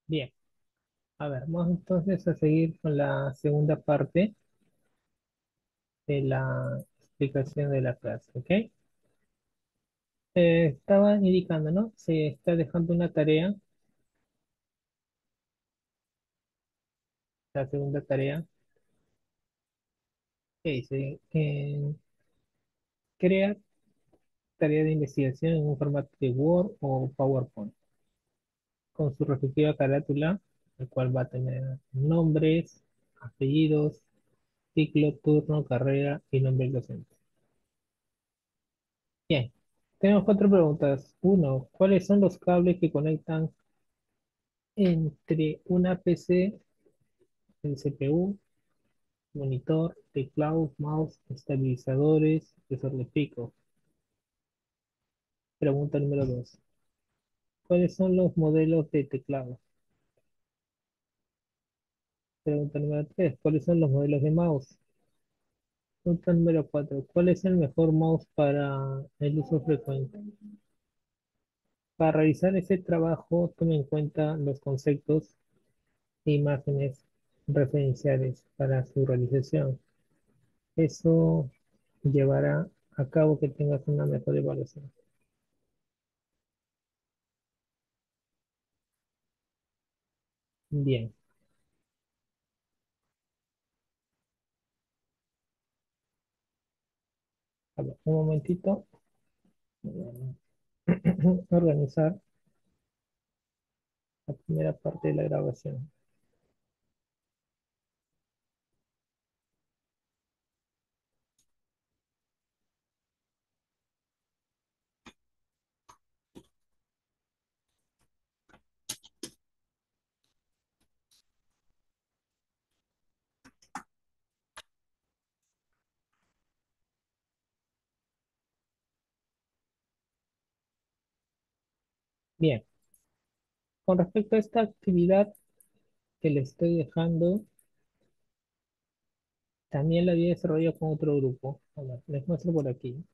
Bien, a ver, vamos entonces a seguir con la segunda parte de la explicación de la clase, ¿ok? Estaba indicando, ¿no? Se está dejando una tarea, la segunda tarea, que dice, crea tarea de investigación en un formato de Word o PowerPoint, con su respectiva carátula, el cual va a tener nombres, apellidos, ciclo, turno, carrera y nombre del docente. Bien, tenemos cuatro preguntas. Uno, ¿cuáles son los cables que conectan entre una PC, el CPU, monitor, teclado, mouse, estabilizadores, sensor de pico? Pregunta número 2. ¿Cuáles son los modelos de teclado? Pregunta número 3. ¿Cuáles son los modelos de mouse? Pregunta número 4. ¿Cuál es el mejor mouse para el uso frecuente? Para realizar ese trabajo, tome en cuenta los conceptos e imágenes referenciales para su realización. Eso llevará a cabo que tengas una mejor evaluación. Bien, a ver, un momentito. Voy a organizar la primera parte de la grabación. Bien, con respecto a esta actividad que le estoy dejando, también la había desarrollado con otro grupo. A ver, les muestro por aquí.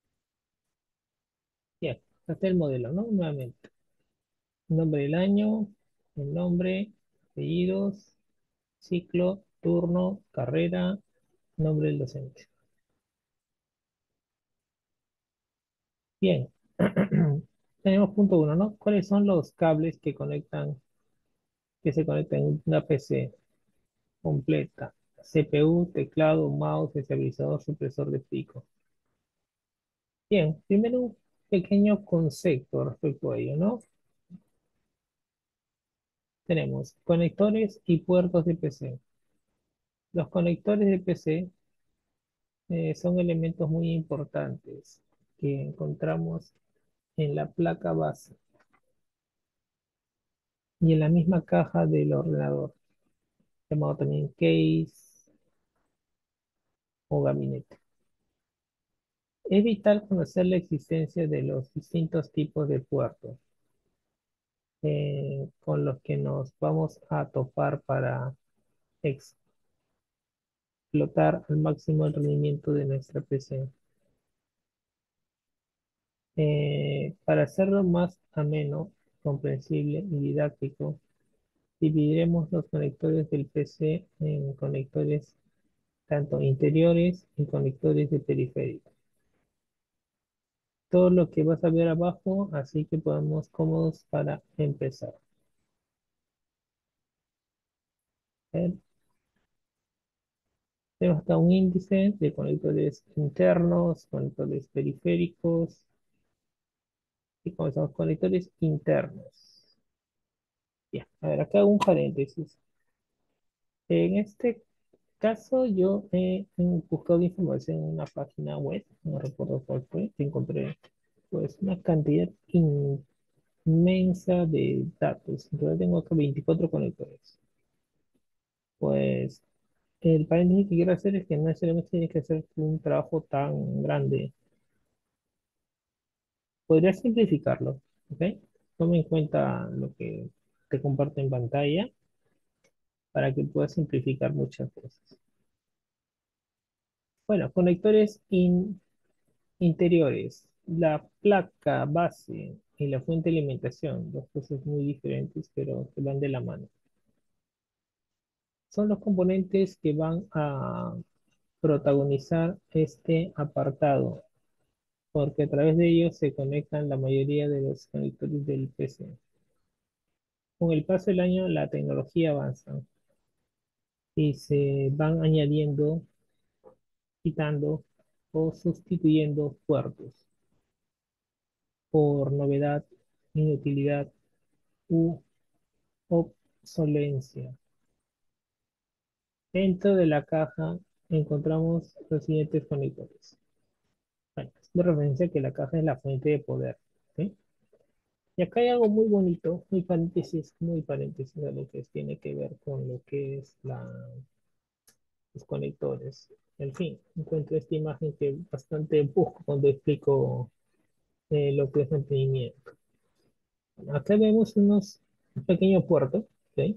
Bien, este es el modelo, ¿no? Nuevamente. Nombre del año, el nombre, apellidos, ciclo, turno, carrera, nombre del docente. Bien, tenemos punto uno, ¿no? ¿Cuáles son los cables que se conectan en una PC completa? CPU, teclado, mouse, estabilizador, supresor de pico. Bien, primero un pequeño concepto respecto a ello, ¿no? Tenemos conectores y puertos de PC. Los conectores de PC son elementos muy importantes que encontramos en la placa base y en la misma caja del ordenador, llamado también case o gabinete. Es vital conocer la existencia de los distintos tipos de puertos con los que nos vamos a topar para explotar al máximo el rendimiento de nuestra PC. Para hacerlo más ameno, comprensible y didáctico, dividiremos los conectores del PC en conectores tanto interiores y conectores de periférico. Todo lo que vas a ver abajo, así que podemos cómodos para empezar. ¿Eh? Tenemos acá un índice de conectores internos, conectores periféricos y comenzamos con conectores internos. Bien, a ver, acá un paréntesis. En este caso yo he buscado información en una página web, no recuerdo cuál fue, que encontré pues una cantidad inmensa de datos. Entonces tengo acá 24 conectores. Pues el paréntesis que quiero hacer es que no necesariamente tienes que hacer un trabajo tan grande. Podría simplificarlo, ¿ok? Toma en cuenta lo que te comparto en pantalla para que puedas simplificar muchas cosas. Bueno, conectores interiores. La placa base. y la fuente de alimentación, dos cosas muy diferentes, pero que van de la mano. Son los componentes que van a protagonizar este apartado, porque a través de ellos se conectan la mayoría de los conectores del PC. Con el paso del año, la tecnología avanza y se van añadiendo, quitando o sustituyendo puertos por novedad, inutilidad u obsolencia. Dentro de la caja encontramos los siguientes conectores. Bueno, es de referencia que la caja es la fuente de poder. ¿Sí? Y acá hay algo muy bonito, muy paréntesis de lo que tiene que ver con lo que es los conectores. En fin, encuentro esta imagen que bastante busco cuando explico lo que es mantenimiento. Acá vemos un pequeño puerto, ¿ok?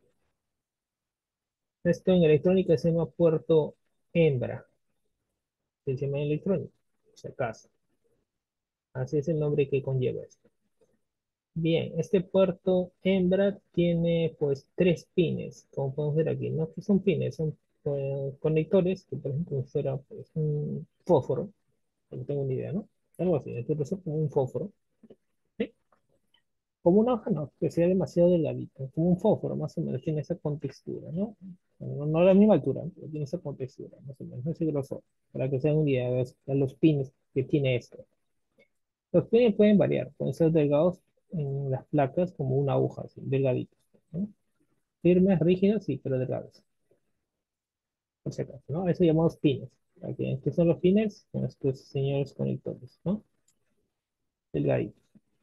Esto en electrónica se llama puerto hembra, se llama electrónica, si acaso. Así es el nombre que conlleva esto. Bien, este puerto hembra tiene pues tres pines, como podemos ver aquí, ¿no? Que son pines, son conectores, que por ejemplo si fuera pues, un fósforo, no tengo ni idea, ¿no? Algo así, entonces es como un fósforo, ¿sí? Como una hoja, no, que sea demasiado delgadito, como un fósforo, más o menos, tiene esa contextura, ¿no? Bueno, no a la misma altura, pero tiene esa contextura, más o menos, ese grosor, para que se den una idea de los pines que tiene esto. Los pines pueden variar, pueden ser delgados en las placas como una aguja, así, delgaditos, ¿no? Firmes, rígidos, sí, pero delgados, por si acaso, ¿no? Eso llamamos pines. Aquí, ¿qué son los pines? Son estos señores conectores, ¿no? Delgaditos.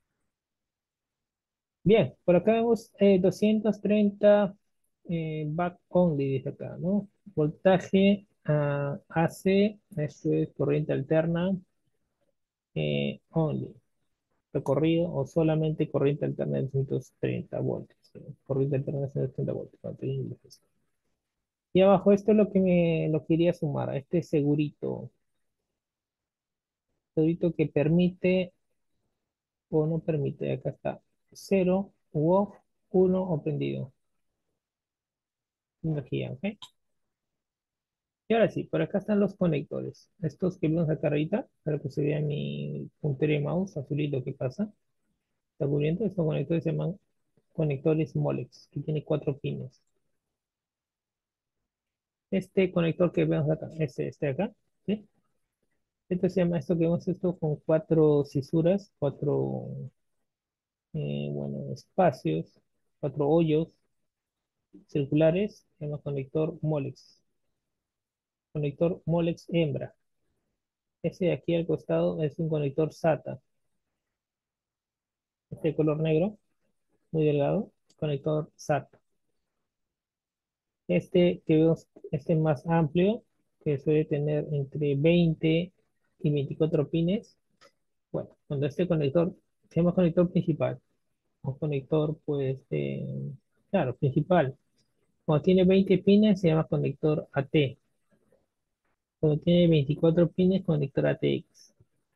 Bien, por acá vemos 230 back only, dice acá, ¿no? Voltaje AC, esto es corriente alterna, only. Recorrido o solamente corriente alterna de 230 voltios. Corriente alterna de 230 voltios. No te digo. Y abajo esto es lo que lo quería sumar, a este segurito que permite o no permite, acá está, cero u off, uno o prendido. Energía, ¿ok? Y ahora sí, por acá están los conectores. Estos que vemos acá arriba, para que se vea mi puntero de mouse azulito que pasa. Está cubriendo, estos conectores se llaman conectores Molex, que tiene cuatro pines. Este conector que vemos acá, este de acá, ¿sí? Esto se llama, esto que vemos esto con cuatro cisuras, cuatro, bueno, espacios, cuatro hoyos circulares, se llama conector Molex. Conector Molex hembra. Ese de aquí al costado es un conector SATA. Este de color negro, muy delgado, conector SATA. Este que vemos, este más amplio, que suele tener entre 20 y 24 pines. Bueno, cuando este conector se llama conector principal, un conector, pues, claro, principal. Cuando tiene 20 pines, se llama conector AT. Cuando tiene 24 pines, conector ATX.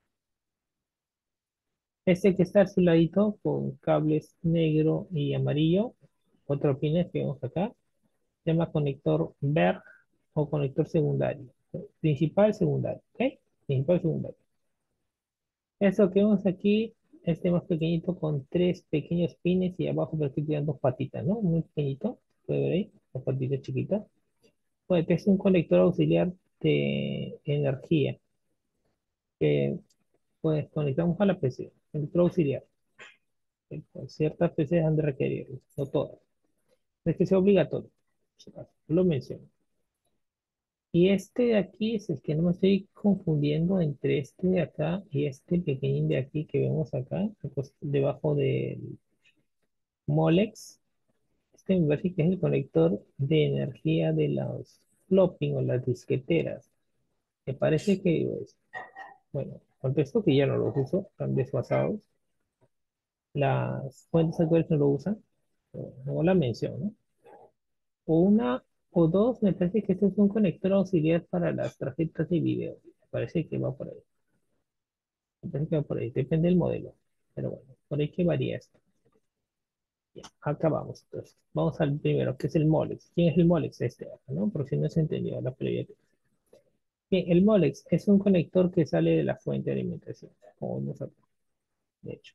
Este que está a su ladito, con cables negro y amarillo, cuatro pines que vemos acá, se llama conector VERG o conector secundario. Principal, secundario, ¿ok? Principal, secundario. Eso que vemos aquí, este más pequeñito con tres pequeños pines y abajo pero aquí tienen dos patitas, ¿no? Muy pequeñito, puede ver ahí, dos patitas chiquitas. Pues este es un conector auxiliar de energía que pues conectamos a la PC, conector auxiliar. Pues, ciertas PCs han de requerirlo, no todas. No es que sea obligatorio, por si acaso, lo menciono. Y este de aquí es el que no me estoy confundiendo entre este de acá y este pequeñín de aquí que vemos acá, pues, debajo del Molex. Este me parece que es el conector de energía de los flopping o las disqueteras. Me parece que bueno, contesto que ya no los uso, están desfasados. Las fuentes actuales no lo usan, no la menciono. O una o dos, me parece que este es un conector auxiliar para las tarjetas de video. Me parece que va por ahí. Me parece que va por ahí, depende del modelo. pero bueno, por ahí que varía esto. Bien, acá vamos, entonces. Vamos al primero, que es el Molex. ¿Quién es el Molex? Este, acá, ¿no? Por si no se entendió la previa. Bien, el Molex es un conector que sale de la fuente de alimentación, como nosotros, de hecho,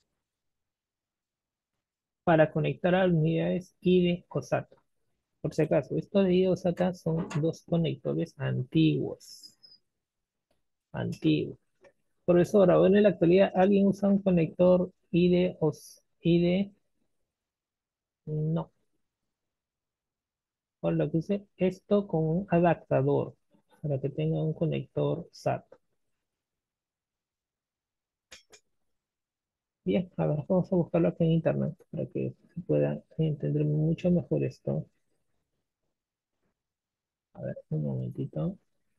para conectar a las unidades IDE o SATA. Por si acaso, estos de IDE o SATA son dos conectores antiguos. Antiguos. Profesor, ahora en la actualidad, ¿alguien usa un conector IDE o IDE? No. Por lo que use esto con un adaptador para que tenga un conector SATA. Bien, a ver, vamos a buscarlo aquí en internet para que se pueda entender mucho mejor esto. A ver, un momentito.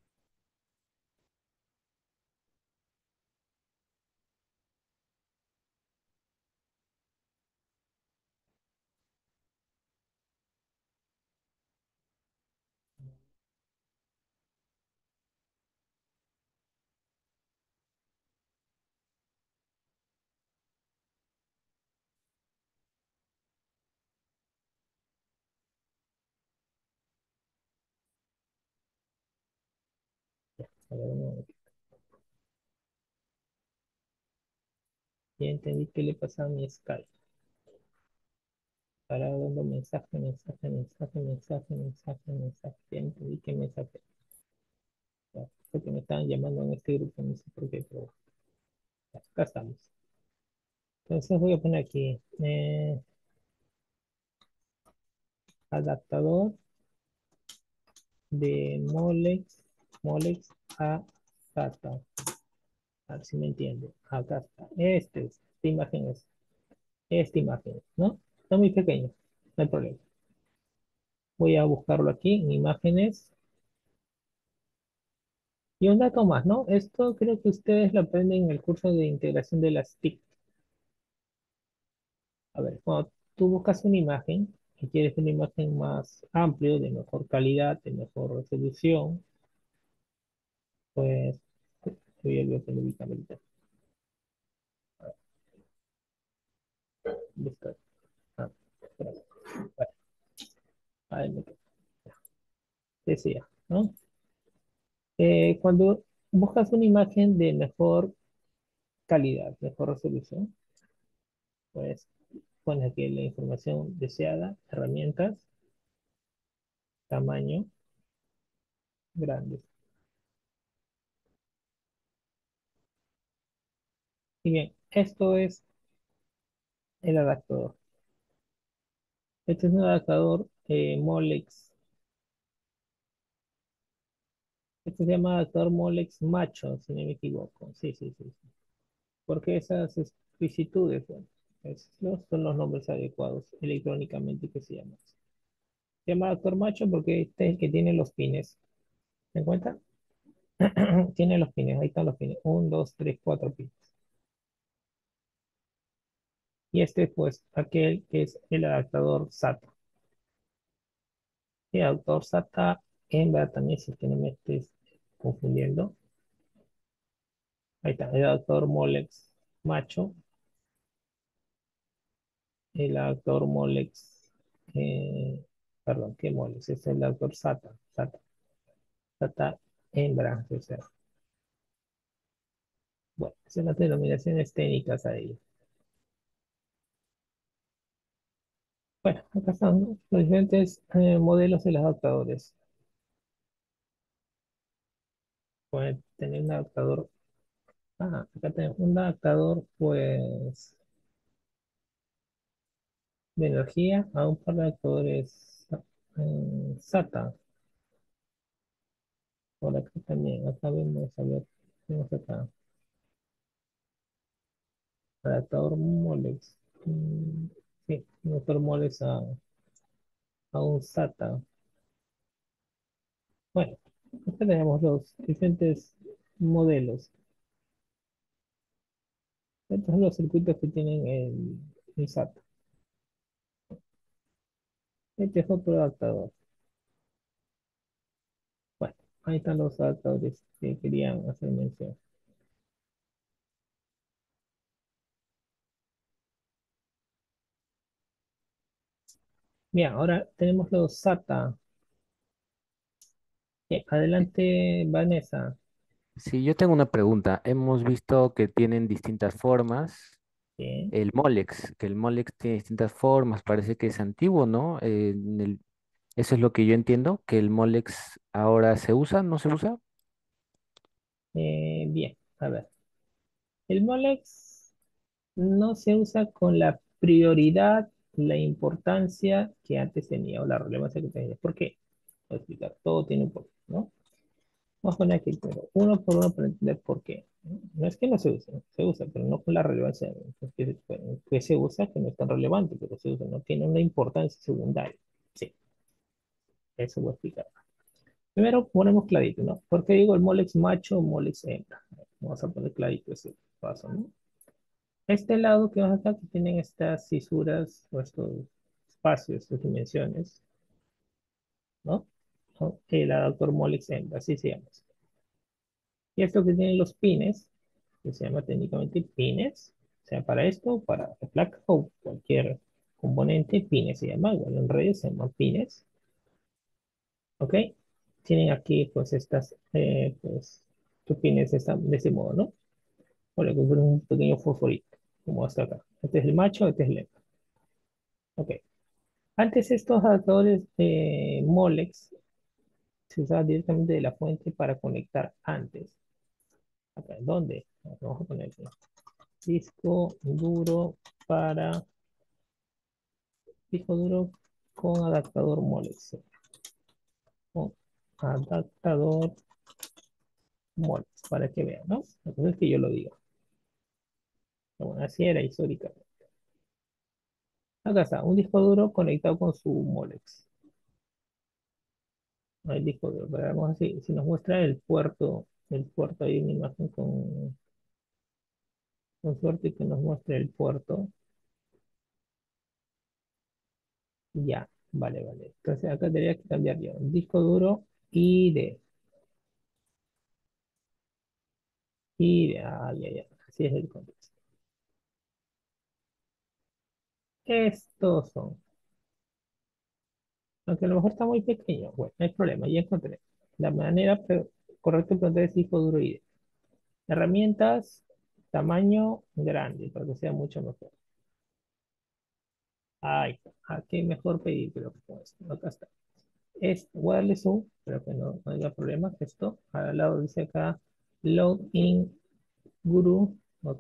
A ver, un momentito. Ya entendí qué le pasa a mi Skype. Para dando mensaje, mensaje, mensaje, mensaje, mensaje, mensaje. Ya entendí qué mensaje. Ya, porque me estaban llamando en este grupo, no sé por qué, pero ya, acá estamos. Entonces voy a poner aquí adaptador de Molex a SATA. A ver si me entiende. Acá está. Esta imagen es. Esta imagen, ¿no? Está muy pequeño. No hay problema. Voy a buscarlo aquí en imágenes. Y un dato más, ¿no? Esto creo que ustedes lo aprenden en el curso de integración de las TIC. A ver, cuando tú buscas una imagen y quieres una imagen más amplia, de mejor calidad, de mejor resolución, pues voy a poner mi camarita. Buscar. Ah, espera. Bueno, ahí me quedo. Decía, ¿no? Cuando buscas una imagen de mejor calidad, mejor resolución, pues pones aquí la información deseada, herramientas, tamaño, grande. Y bien, esto es el adaptador. Este es un adaptador Molex. Este se llama adaptador Molex macho, si no me equivoco. Sí, sí, sí, sí. Porque esas vicisitudes, bueno, son los nombres adecuados electrónicamente que se llaman. Se llama adaptador macho porque este es el que tiene los pines. ¿Se encuentra? Tiene los pines, ahí están los pines. Un, dos, tres, cuatro pines. Y este, pues, aquel que es el adaptador SATA. Y adaptador SATA, hembra también, si es que no me estés confundiendo. Ahí está, el adaptador Molex macho, el adaptador Molex, eh, perdón, ¿qué Molex? Es el adaptador SATA hembra, o sea, bueno, son las denominaciones técnicas ahí. Bueno, acá están, ¿no?, los diferentes modelos de los adaptadores. Pueden tener un adaptador, acá tenemos un adaptador, pues, de energía a un par de adaptadores SATA. Por acá también, acá vemos, a ver, vemos acá, adaptador Molex. Sí, adaptador Molex a un SATA. Bueno, acá tenemos los diferentes modelos. Estos son los circuitos que tienen el SATA. Este es otro adaptador. Bueno, ahí están los adaptadores que querían hacer mención. Bien, ahora tenemos los SATA. Adelante, Vanessa. Sí, yo tengo una pregunta. Hemos visto que tienen distintas formas. Bien, El Molex, que el Molex tiene distintas formas, parece que es antiguo, ¿no? Eso es lo que yo entiendo, que el Molex ahora se usa, ¿no se usa? bien, a ver. El Molex no se usa con la prioridad, la importancia que antes tenía o la relevancia que tenía. ¿Por qué? Voy a explicar. Todo tiene un porqué, ¿no? Vamos a poner aquí pero uno por uno para entender por qué. No No es que no se usa, pero no con la relevancia que se usa, que no es tan relevante, pero se usa, no tiene una importancia secundaria. Sí, eso voy a explicar. Primero ponemos clarito, ¿no? ¿Por qué digo el molex macho o molex hembra? Vamos a poner clarito ese paso, ¿no? Este lado que vas acá, que tienen estas cisuras o estos espacios, estas dimensiones, ¿no? Son el adaptor molex hembra, así se llama. Y esto que tienen los pines, que se llama técnicamente pines, sea para esto, para la placa o cualquier componente, pines se llama, igual en redes se llaman pines, ¿ok? Tienen aquí pues estas, pues, tus pines están de ese modo, ¿no? O le compro un pequeño fosforito, como hasta acá. Este es el macho, este es el hembra, ¿ok? Antes estos adaptadores de Molex se usaban directamente de la fuente para conectar antes. Acá, ¿dónde? Vamos a poner aquí. Disco duro para disco duro con adaptador Molex. Con adaptador Molex, para que vean, ¿no? Entonces es que yo lo digo. Bueno, así era históricamente. Acá está, un disco duro conectado con su Molex. No hay disco duro, pero vamos así. Si nos muestra el puerto, hay una imagen con suerte que nos muestre el puerto. Ya, vale, vale. Entonces acá tendría que cambiar yo. Disco duro ID. ID, ya, ya. Así es el contexto. Estos son. Aunque a lo mejor está muy pequeño. Bueno, no hay problema, ya encontré. La manera correcta de plantear es disco duro ID. Herramientas, tamaño grande, para que sea mucho mejor. Ay, qué mejor pedir, pero con esto. Acá está. Es, voy a darle zoom, pero que no haya problema. Esto, al lado dice acá, Login Guru, ok.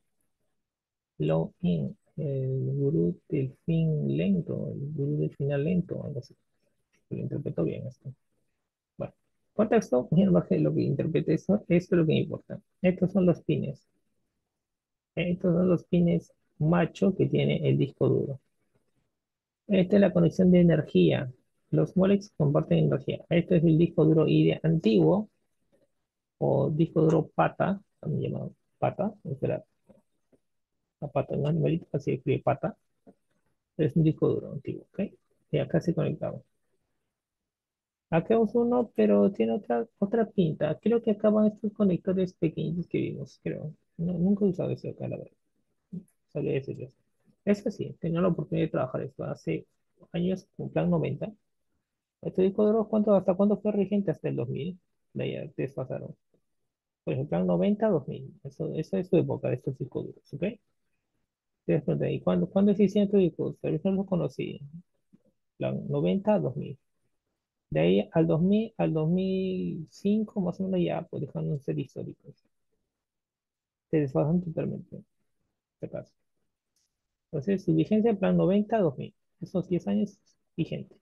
Login, el gurú del fin lento, el gurú del final lento, algo así. Lo interpreto bien esto. Bueno, contexto, muy al margen de lo que interprete esto es lo que me importa. Estos son los pines. Estos son los pines macho que tiene el disco duro. Esta es la conexión de energía. Los molex comparten energía. Esto es el disco duro IDE antiguo o disco duro pata, también llamado pata. Espera, la pata, un animalito, así se escribe pata. Es un disco duro antiguo, ¿ok? Y acá se conectaba. Acá uso uno, pero tiene otra pinta. Creo que acá van estos conectores pequeñitos que vimos, creo. No, nunca he usado eso acá, la verdad. Sabría decirles. Eso sí, tenía la oportunidad de trabajar esto hace años, con plan 90. Este disco duro, ¿hasta cuándo fue vigente? Hasta el 2000. De ahí desfasaron. Pues el plan 90, 2000. Eso es su época de estos discos duros, ¿ok? Después de ahí, ¿cuándo existían estos discos? Tal vez no los conocí. Plan 90, 2000. De ahí al 2005, más o menos ya, pues dejaron de ser históricos. Se desfasan totalmente, si acaso. Entonces, su vigencia, plan 90, 2000. Esos 10 años vigente.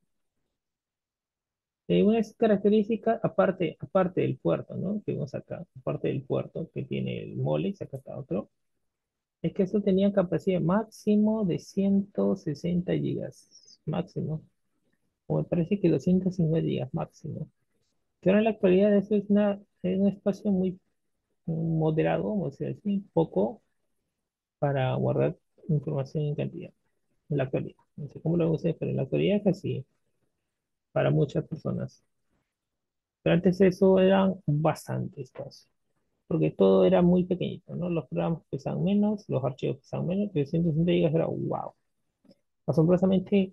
Una característica, aparte del puerto, ¿no? Que vemos acá, aparte del puerto que tiene el Molex, acá está otro, es que eso tenía capacidad máximo de 160 gigas, máximo, o me parece que 250 gigas máximo. Pero en la actualidad eso es un espacio muy moderado, vamos a decir así, poco para guardar información en cantidad, en la actualidad. No sé cómo lo usé, pero en la actualidad es así, para muchas personas. Pero antes eso eran bastante espacio, porque todo era muy pequeñito, ¿no? Los programas pesaban menos, los archivos pesaban menos, 360 gigas era wow. Asombrosamente,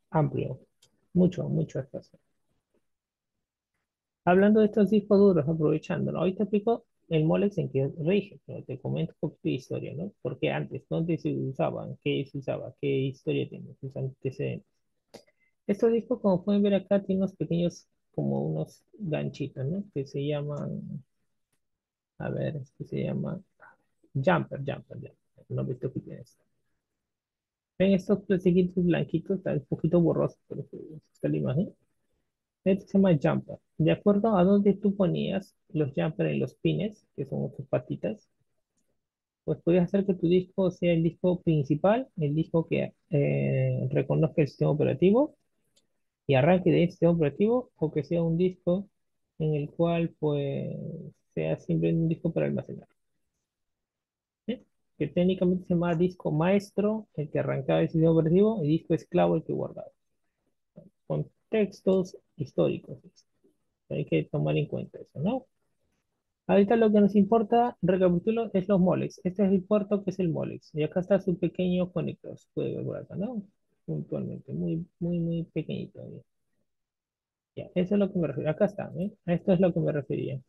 amplio, mucho espacio. Hablando de estos discos duros, aprovechándolo, hoy te explico el Molex en que rige, pero te comento un poquito de historia, ¿no? Porque antes, ¿dónde se usaban? ¿Qué se usaba? ¿Qué historia tiene? Sus antecedentes. Estos discos, como pueden ver acá, tienen unos pequeños, como unos ganchitos, ¿no? Que se llaman, a ver, que se llama jumper. No he visto que tiene esto. Ven estos plastiquitos blanquitos, está un poquito borroso, pero está la imagen. Este se llama jumper. De acuerdo a donde tú ponías los jumper en los pines, que son tus patitas, pues podías hacer que tu disco sea el disco principal, el disco que reconozca el sistema operativo y arranque de ese sistema operativo, o que sea un disco en el cual pues sea siempre un disco para almacenar. ¿Sí? Que técnicamente se llama disco maestro, el que arrancaba el sistema operativo, y disco esclavo, el que guardaba. Contextos históricos. Hay que tomar en cuenta eso, ¿no? Ahorita lo que nos importa, recapitulo, es los molex. Este es el puerto que es el molex. Y acá está su pequeño conector. Se puede ver por acá, ¿no? Puntualmente. Muy pequeñito. Ya, eso es lo que me refiero. Acá está, ¿eh? Esto es lo que me refería.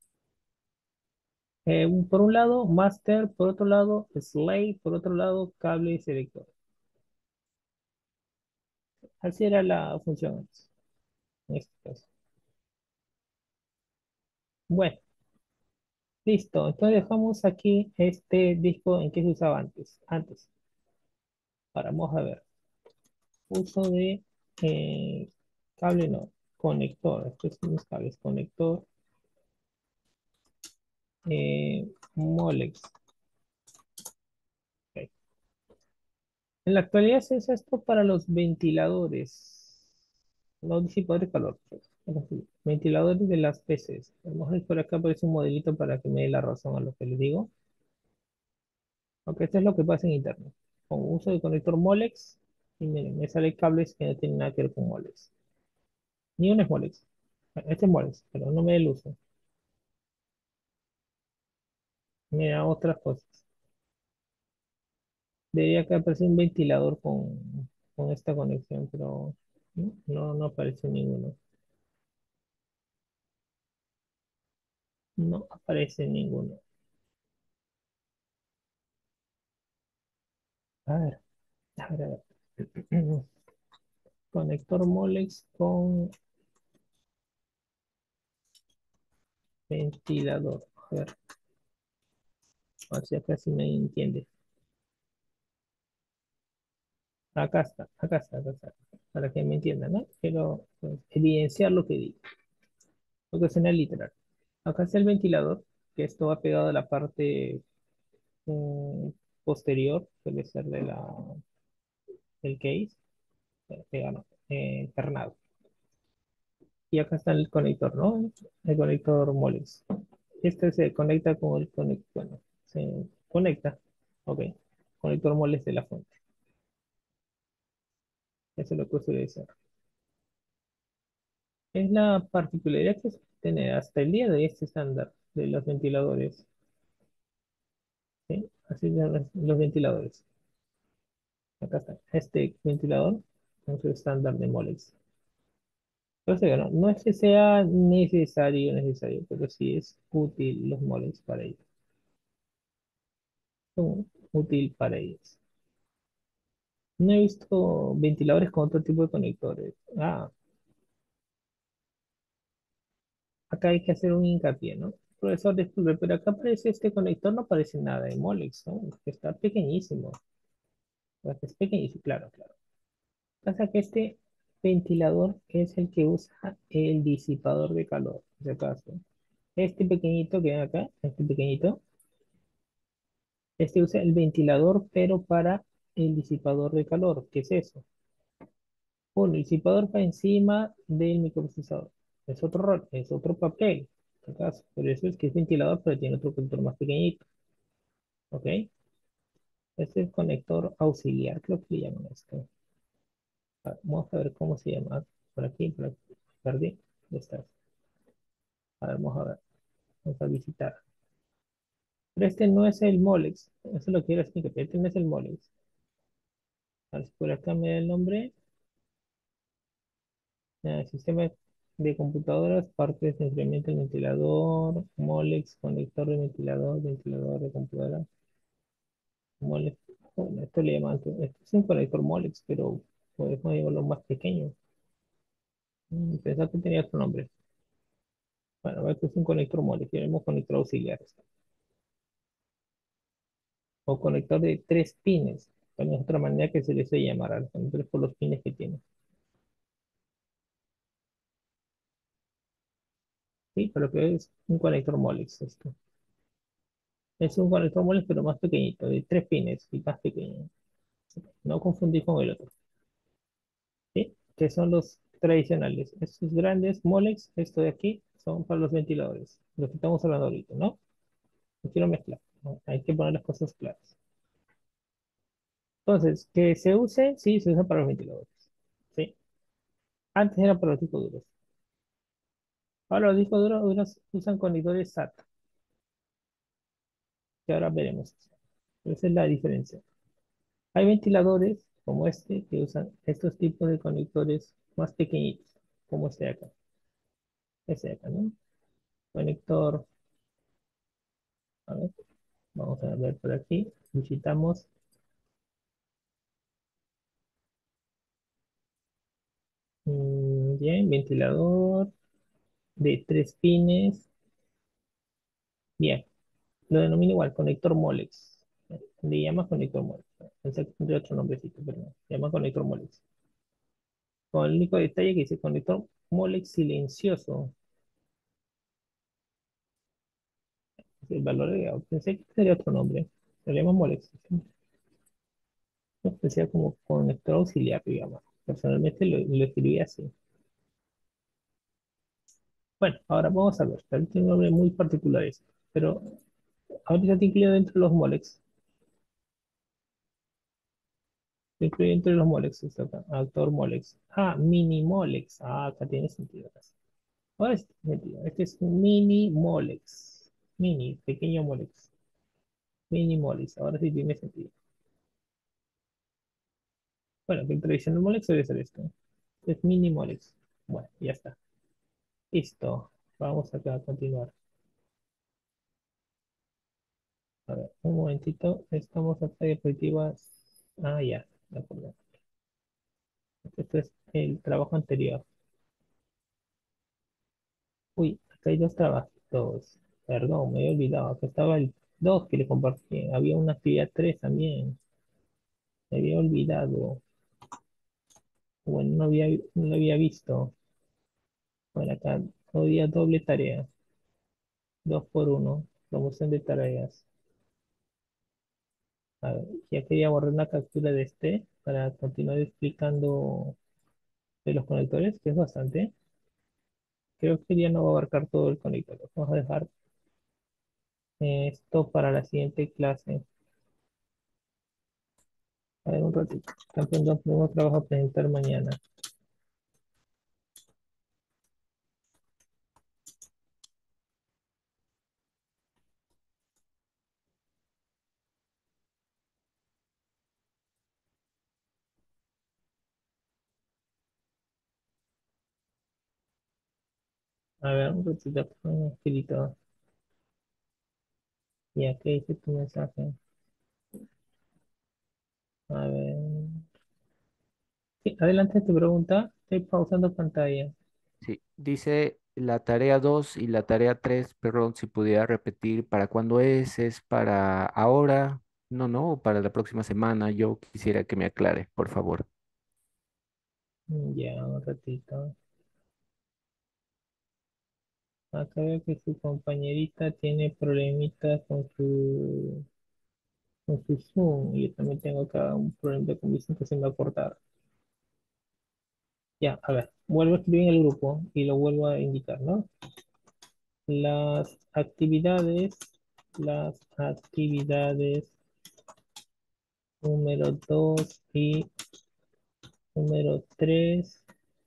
Por un lado, master, por otro lado, slave, por otro lado, cable selector. Así era la función antes, en este caso. Bueno, listo. Entonces dejamos aquí este disco en que se usaba antes. Ahora vamos a ver. Uso de eh, cable, no, conector. Estos son los cables, conector, Molex. Ok. En la actualidad se usa esto para los ventiladores, no disipadores de calor, pues, pero sí, ventiladores de las PCs. A lo mejor por acá aparece un modelito para que me dé la razón a lo que les digo. Aunque esto es lo que pasa en internet. Con uso de conector Molex, y miren, me sale cables que no tienen nada que ver con Molex. Ni uno es Molex. Este es Molex, pero no me da el uso. Mira, otras cosas. Debería que aparecer un ventilador con esta conexión, pero no aparece ninguno. No aparece ninguno. A ver, a ver. Conector Molex con ventilador. A ver, a ver si acá sí me entiende. Acá está. Para que me entiendan, ¿no? Quiero pues, evidenciar lo que digo, lo que suena literal. Acá está el ventilador, que esto va pegado a la parte mm, posterior, suele ser del case, pegado, internado. Y acá está el conector, ¿no? El conector Molex. Este se conecta con el conector, bueno, se conecta, ok, conector Molex de la fuente. Eso es lo que suele ser. Es la particularidad que se tiene hasta el día de hoy este estándar de los ventiladores, ¿sí? Así son los ventiladores. Acá está, este ventilador con su estándar de Molex. Pero sí, no es que sea necesario, pero sí es útil los Molex para ello. Son útil para ellos. No he visto ventiladores con otro tipo de conectores. Ah, acá hay que hacer un hincapié, ¿no? Profesor, disculpe, pero acá aparece este conector, no aparece nada de Molex, ¿no? Está pequeñísimo. Es pequeñísimo, claro. Pasa que este ventilador es el que usa el disipador de calor, por si acaso. Este pequeñito que ven acá, este pequeñito, este usa el ventilador, pero para el disipador de calor. ¿Qué es eso? Uno, el disipador va encima del microprocesador. Es otro rol, es otro papel. En este caso. Por eso es que es ventilador, pero tiene otro conector más pequeñito. ¿Ok? Este es el conector auxiliar, creo que le llaman esto. Vamos a ver cómo se llama. Por aquí. Perdí. ¿Dónde estás? A ver, vamos a ver. Vamos a visitar. Pero este no es el Molex. Eso es lo que quiero explicar. Este no es el Molex. A ver si por acá me da el nombre. Sistema de computadoras, partes de enfriamiento del ventilador, Molex, conector de ventilador, ventilador de computadora, Molex. Bueno, esto le llaman, esto es un conector Molex, pero podemos llamarlo más pequeño. Pensaba que tenía otro nombre. Bueno, esto es un conector Molex, llamamos conector auxiliar. O conector de tres pines. También es otra manera que se les suele llamar a los conectores por los pines que tienen. Sí, pero que es un conector Molex esto. Es un conector Molex, pero más pequeñito, de tres pines y más pequeño. No confundir con el otro. ¿Sí? Que son los tradicionales. Estos grandes Molex, esto de aquí, son para los ventiladores. Lo que estamos hablando ahorita, ¿no? No quiero mezclar, ¿no? Hay que poner las cosas claras. Entonces, que se use, sí, se usa para los ventiladores. ¿Sí? Antes era para los discos duros. Ahora los discos duros usan conectores SATA, que ahora veremos. Esa es la diferencia. Hay ventiladores como este que usan estos tipos de conectores más pequeñitos, como este de acá. Este de acá, ¿no? Conector, a ver, vamos a ver por aquí. Visitamos, bien, ventilador de tres pines. Bien, lo denomino igual, conector Molex. Le llama conector Molex. Pensé que tendría otro nombrecito, pero no. Se llama conector Molex. Con el único detalle que dice conector Molex silencioso. El valor agregado. Pensé que tendría otro nombre. Se llama Molex. No, pensé como conector auxiliar, digamos. Personalmente lo escribí así. Bueno, ahora vamos a ver. También tiene un nombre muy particular este. Pero ahorita te incluyo dentro de los Molex. Te incluyo dentro de los Molex. Esto acá. Actor Molex. Ah, mini Molex. Ah, acá tiene sentido. Ahora sí tiene sentido. Este es un mini Molex. Mini, pequeño Molex. Mini Molex. Ahora sí tiene sentido. Bueno, que el tradicional Molex debe ser esto. Es mini Molex. Bueno, ya está. Listo. Vamos acá a continuar. A ver, un momentito. Estamos acá de diapositivas. Ah, ya. De acuerdo. Esto es el trabajo anterior. Uy, acá hay dos trabajos. Perdón, me había olvidado. Acá estaba el 2 que le compartí. Había una actividad 3 también. Me había olvidado. Bueno, no lo había visto. Bueno, acá había doble tarea. Dos por uno. Promoción de tareas. A ver, ya quería borrar una captura de este para continuar explicando de los conectores, que es bastante. Creo que ya no va a abarcar todo el conector. Vamos a dejar esto para la siguiente clase. A ver, un ratito. Campeón, tenemos trabajo a presentar mañana. A ver, un ratito, un escrito. Ya, ¿qué dice tu mensaje? A ver. Sí, adelante tu pregunta. Estoy pausando pantalla. Sí, dice la tarea 2 y la tarea 3, perdón, si pudiera repetir, ¿para cuándo es para ahora? No, no, o para la próxima semana. Yo quisiera que me aclare, por favor. Ya, un ratito. Acá veo que su compañerita tiene problemitas con su Zoom. Y yo también tengo acá un problema con mi Zoom que se me va a cortar. Ya, a ver, vuelvo a escribir en el grupo y lo vuelvo a indicar, ¿no? Las actividades número 2 y número 3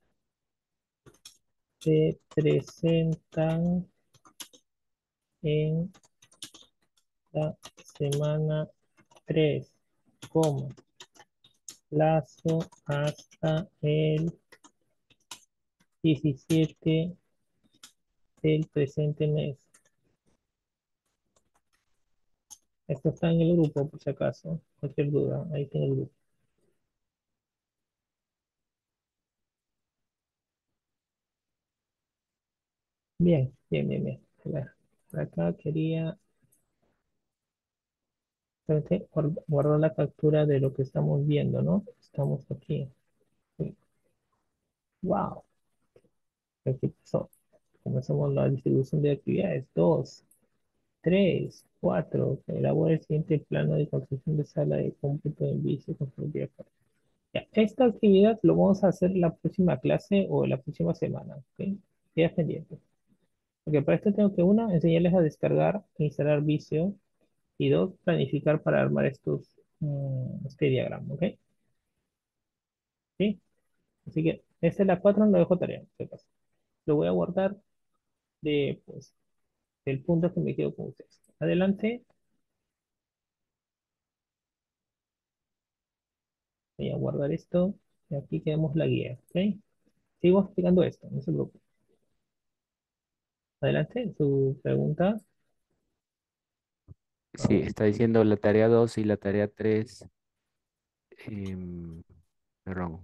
se presentan en la semana 3 como plazo hasta el 17 del presente mes. Esto está en el grupo, por si acaso. Cualquier duda, ahí tiene el grupo. Bien, bien, bien, bien. A ver, por acá quería espérate, guardar la captura de lo que estamos viendo, ¿no? Estamos aquí. Wow, ¿qué pasó? Comenzamos la distribución de actividades. 2, 3, 4. Elabora el siguiente plano de construcción de sala de cómputo en vicio con fluidez. Ya, esta actividad lo vamos a hacer la próxima clase o la próxima semana, ¿ok? Queda pendiente. Porque para esto tengo que, una, enseñarles a descargar e instalar Visio y dos, planificar para armar este diagrama, ¿ok? ¿Sí? Así que esta es la 4, no lo dejo tarea. ¿Qué pasa? Lo voy a guardar pues, del punto que me quedo con ustedes. Adelante, voy a guardar esto y aquí quedamos la guía, ¿ok? Sigo explicando esto, no se preocupen. Adelante, su pregunta. Sí, Vamos, está diciendo la tarea 2 y la tarea 3. em, perdón,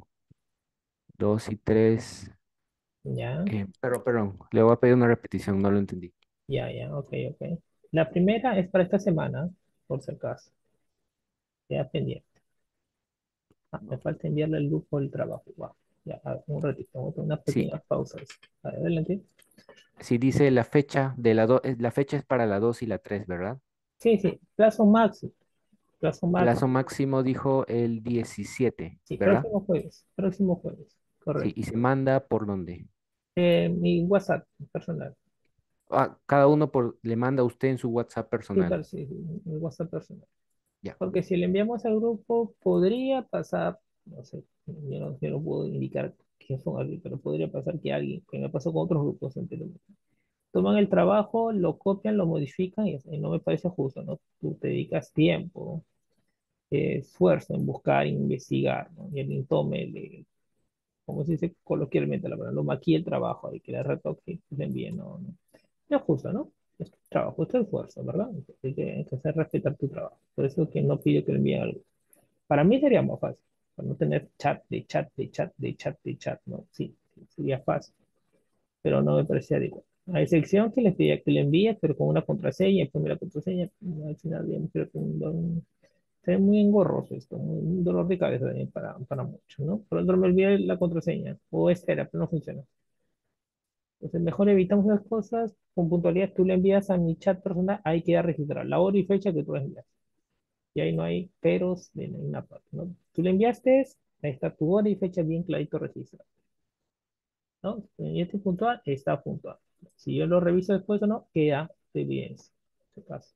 2 y 3. ya, Perdón, le voy a pedir una repetición, no lo entendí. ya, ya, ok, ok. La primera es para esta semana, por si acaso. Queda pendiente. Ah, me falta enviarle el grupo del trabajo. Wow. Ya, a ver, un ratito, vamos a hacer una Sí, pequeña pausa. Adelante. sí dice la fecha de la fecha es para la 2 y la 3, ¿verdad? Sí, sí, plazo máximo. Plazo Plazo máximo. máximo dijo el 17, Sí, ¿verdad? próximo jueves. Próximo jueves. Sí, Correcto. y se manda por dónde. Mi WhatsApp personal. Ah, cada uno le manda a usted en su WhatsApp Sí, personal. sí, sí, mi WhatsApp personal. Ya. Porque si le enviamos al grupo, podría pasar, no sé, yo no puedo indicar quién son aquí, pero podría pasar que alguien, que me pasó con otros grupos anteriormente, toman el trabajo, lo copian, lo modifican y no me parece justo, ¿no? Tú te dedicas tiempo, esfuerzo en buscar, investigar, ¿no? Y alguien tome, como se dice coloquialmente, la verdad, lo maquilla el trabajo y que le retoque y le envíe, no, no. No es justo, ¿no? Es tu trabajo, es tu esfuerzo, ¿verdad? Hay que hacer respetar tu trabajo. Por eso que no pido que le envíen algo. Para mí sería más fácil, para no tener chat, de chat, de chat, de chat, de chat, ¿no? Sí, sí, sería fácil, pero no me parecía adecuado. A excepción que les pedía que le envíe, pero con una contraseña, ponme la contraseña, al final digamos, creo que se ve muy engorroso esto, un dolor de cabeza también para muchos, ¿no? Por lo tanto, me olvidé la contraseña, o esta era, pero no funciona. Entonces, mejor evitamos las cosas, con puntualidad tú le envías a mi chat personal, ahí queda registrado la hora y fecha que tú envías. Y ahí no hay peros de ninguna parte, ¿no? Tú le enviaste, ahí está tu hora y fecha bien clarito registrado, ¿no? En este puntual está puntual. Si yo lo reviso después o no, queda de evidencia. En este caso.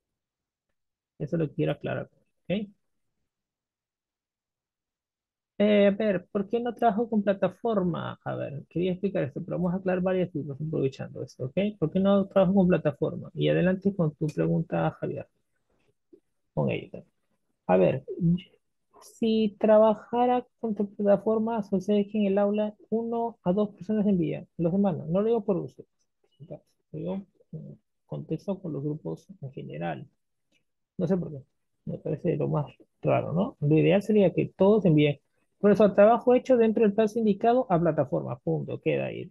Eso lo quiero aclarar. ¿Ok? A ver, ¿por qué no trabajo con plataforma? A ver, quería explicar esto, pero vamos a aclarar varias dudas aprovechando esto, ¿ok? ¿Por qué no trabajo con plataforma? Y adelante con tu pregunta, Javier, con ella. A ver, si trabajara con tu plataforma, sucede que en el aula 1 a 2 personas envían, los demás no lo digo por ustedes, lo digo en contexto con los grupos en general. No sé por qué, me parece lo más raro, ¿no? Lo ideal sería que todos envíen. Por eso, trabajo hecho dentro del plazo indicado a plataforma, punto, queda ahí.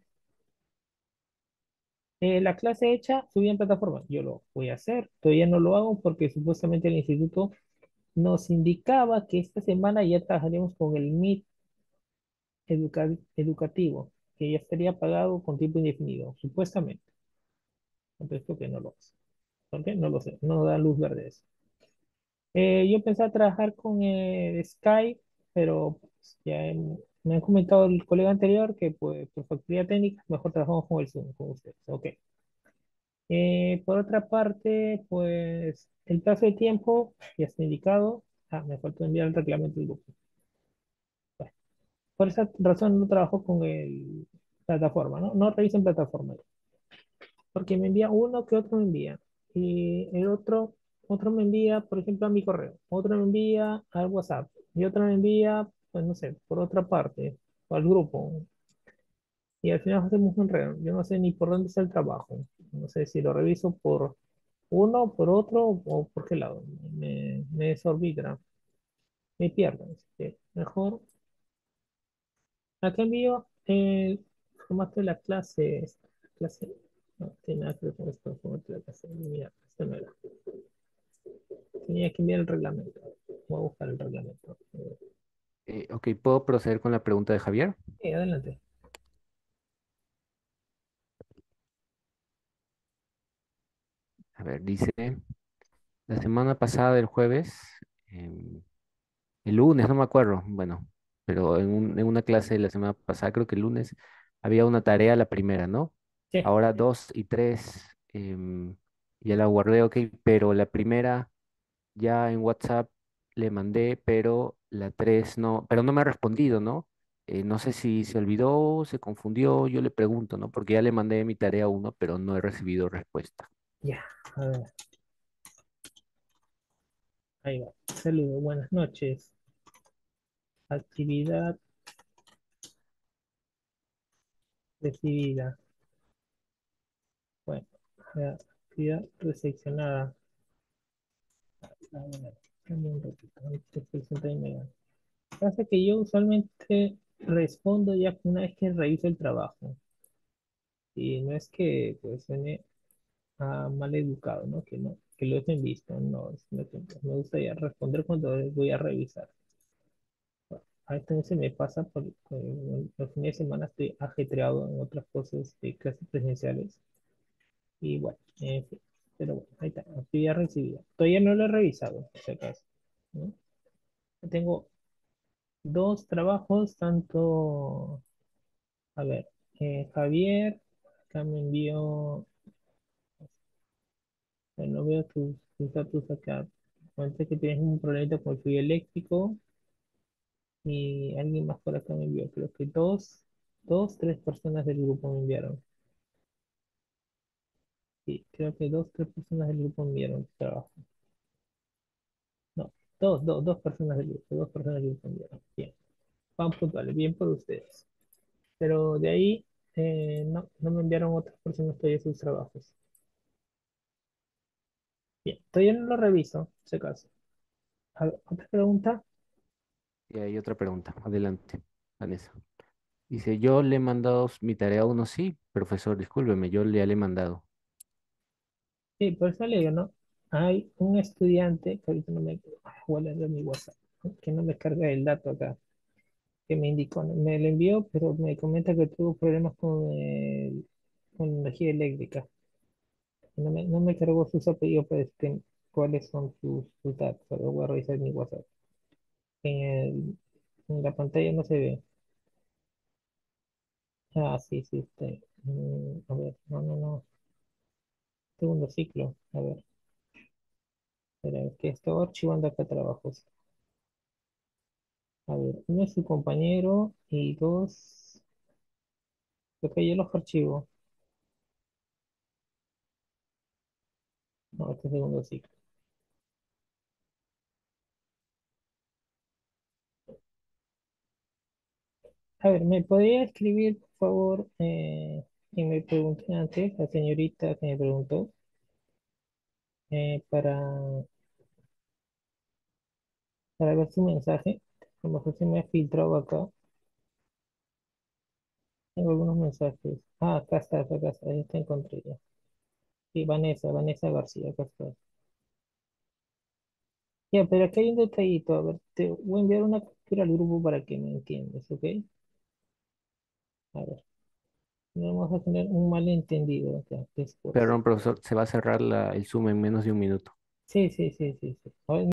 La clase hecha, subí en plataforma, yo lo voy a hacer, todavía no lo hago porque supuestamente el instituto nos indicaba que esta semana ya trabajaríamos con el Meet educativo, que ya estaría pagado con tiempo indefinido, supuestamente. Entonces, ¿por qué no lo hace? ¿Por qué? No lo sé, no da luz verde eso. Yo pensaba trabajar con Skype, pero pues, me han comentado el colega anterior que pues, por factoría técnica mejor trabajamos con el Zoom, con ustedes. Ok. Por otra parte, pues el plazo de tiempo ya está indicado. Ah, me faltó enviar el reglamento del grupo. Bueno, por esa razón no trabajo con el plataforma, ¿no? No revisen plataforma. Porque me envía uno que otro me envía. Y el otro me envía, por ejemplo, a mi correo. Otro me envía al WhatsApp. Y otro me envía, pues no sé, por otra parte, o al grupo. y al final hacemos un reo. Yo no sé ni por dónde está el trabajo. No sé si lo reviso por uno, por otro o por qué lado. Me desorbita, me pierdo. Así que mejor, acá envío el formato de la clase. Clase no tiene nada que ver con esto, el formato de la clase. Mira, esto no era. Tenía que enviar el reglamento. Voy a buscar el reglamento. Ok, ¿puedo proceder con la pregunta de Javier? Adelante. A ver, dice, la semana pasada del jueves, em, el lunes, no me acuerdo, bueno, pero en una clase de la semana pasada, creo que el lunes, había una tarea, la primera, ¿no? Sí, Ahora dos y tres, ya la guardé, ok, pero la primera ya en WhatsApp le mandé, pero la tres no, pero no me ha respondido, ¿no? No sé si se olvidó, se confundió, yo le pregunto, ¿no? Porque ya le mandé mi tarea uno, pero no he recibido respuesta. ya. A ver, ahí va. Saludos, buenas noches. Actividad recibida. Bueno, la actividad recepcionada. A ver, dame un ratito, te presento ahí me va. Pasa que yo usualmente respondo ya una vez que reviso el trabajo. Y no es que pues suene mal educado, ¿no? Que no, que lo dejen visto, no, me gusta ya responder cuando voy a revisar. A veces se me pasa por los fines de semana estoy ajetreado en otras cosas de clases presenciales. Y bueno, en fin. Pero bueno, ahí está, actividad recibida. Todavía no lo he revisado, por si acaso, ¿no? Tengo dos trabajos, tanto, a ver, Javier, acá me envió, no veo tus datos acá. Cuenta que tienes un problemita con el fluido eléctrico y alguien más por acá me envió. Creo que tres personas del grupo me enviaron. Sí, creo que tres personas del grupo me enviaron trabajo. No, dos personas del grupo, dos personas del grupo me enviaron. Bien, van puntuales, bien por ustedes. Pero de ahí no me enviaron otras personas todavía sus trabajos. Bien, todavía no lo reviso, si acaso. A ver, otra pregunta. Y hay otra pregunta, adelante, Vanessa. Dice, yo le he mandado mi tarea a uno, sí, profesor, discúlpeme, yo ya le he mandado. Sí, por eso le digo, ¿no? Hay un estudiante, que ahorita no me voy a leer mi WhatsApp, ¿no? Que no me carga el dato acá, que me indicó, ¿no? Me lo envió, pero me comenta que tuvo problemas con energía eléctrica. No me cargó sus apellidos para decir cuáles son sus datos. Ahora voy a revisar mi WhatsApp. En la pantalla no se ve. Ah, sí, sí, está. A ver, no. Segundo ciclo. A ver, espera, que estoy archivando acá trabajos. A ver, uno es su compañero y dos, creo que yo los archivo. No, este es segundo ciclo. A ver, ¿me podría escribir, por favor, que me pregunté antes, la señorita que me preguntó, para ver su mensaje? Como que se me ha filtrado acá. Tengo algunos mensajes. Ah, acá está, ya te encontré ya. Sí, Vanessa García, acá está. Ya, pero aquí hay un detallito. A ver, te voy a enviar una captura al grupo para que me entiendas, ¿ok? A ver, no vamos a tener un malentendido acá después. Perdón, profesor, se va a cerrar el Zoom en menos de un minuto. Sí. A ver,